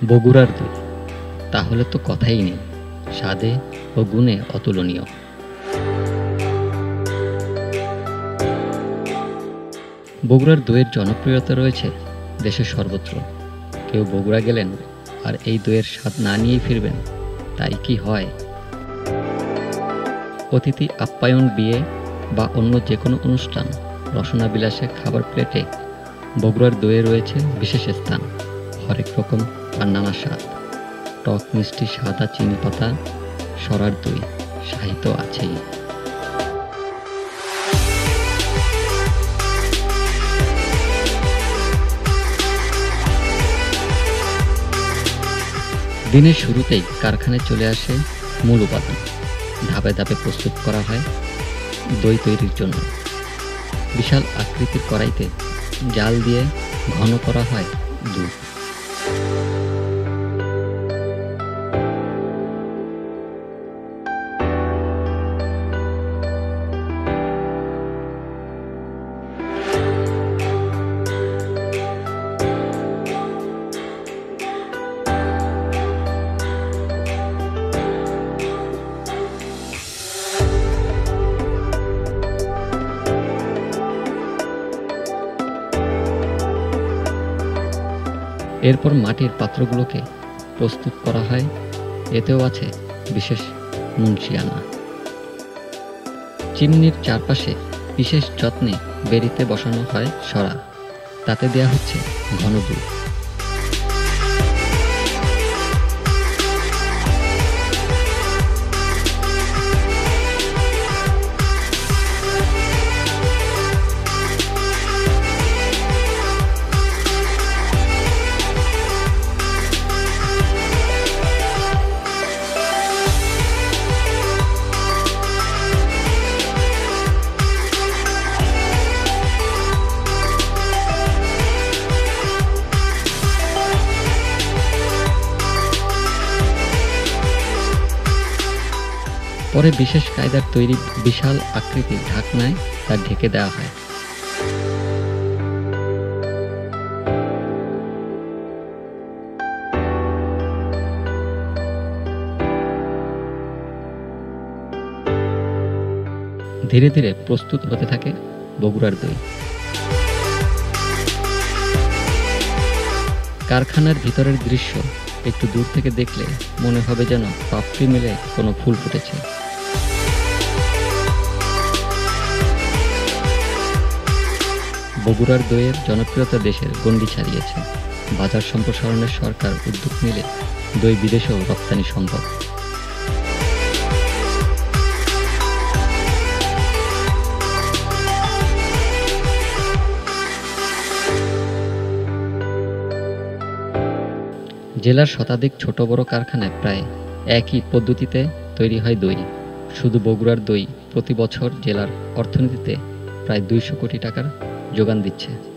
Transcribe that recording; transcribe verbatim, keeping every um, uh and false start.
বগুড়ার দই তাহলে তো কথাই নেই, স্বাদে ও গুণে অতুলনীয়। বগুড়ার দইয়ের জনপ্রিয়তা রয়েছে দেশের সর্বত্র। কেউ বগুড়া গেলেন আর এই দইয়ের স্বাদ না নিয়েই ফিরবেন, তাই কি হয়? অতিথি আপ্যায়ন, বিয়ে বা অন্য যে কোনো অনুষ্ঠান, রসনা বিলাসে খাবার প্লেটে বগুড়ার দইয়ে রয়েছে বিশেষ স্থান। হরেক রকম আর নানা স্বাদ, টক মিষ্টি সাদা চিনি পাতা সরার দই, শাহী তো আছেই। দিনের শুরুতেই কারখানায় চলে আসে মূল উপাদান। ধাপে ধাপে প্রস্তুত করা হয় দই তৈরির জন্য। বিশাল আকৃতির কড়াইতে জাল দিয়ে ঘন করা হয় দুধ। এরপর মাটির পাত্রগুলোকে প্রস্তুত করা হয়। এতেও আছে বিশেষ মুন্সিয়ানা। চিমনির চারপাশে বিশেষ যত্নে বেরিতে বসানো হয় সরা। তাতে দেয়া হচ্ছে ঘন দুধ। পরে বিশেষ কায়দার তৈরি বিশাল আকৃতির ঢাকনায় তা ঢেকে দেওয়া হয়। ধীরে ধীরে প্রস্তুত হতে থাকে বগুড়ার দই। কারখানার ভিতরের দৃশ্য একটু দূর থেকে দেখলে মনে হবে যেন পাপড়ি মেলে কোনো ফুল ফুটেছে। বগুড়ার দইয়ের জনপ্রিয়তা দেশের গণ্ডি ছাড়িয়েছে। বাজার সম্প্রসারণের সরকার উদ্যোগ নিলে দই বিদেশেও রপ্তানি সম্ভব। জেলার শতাধিক ছোট বড় কারখানায় প্রায় একই পদ্ধতিতে তৈরি হয় দই। শুধু বগুড়ার দই প্রতি বছর জেলার অর্থনীতিতে প্রায় দুইশো কোটি টাকার যোগান দিচ্ছে।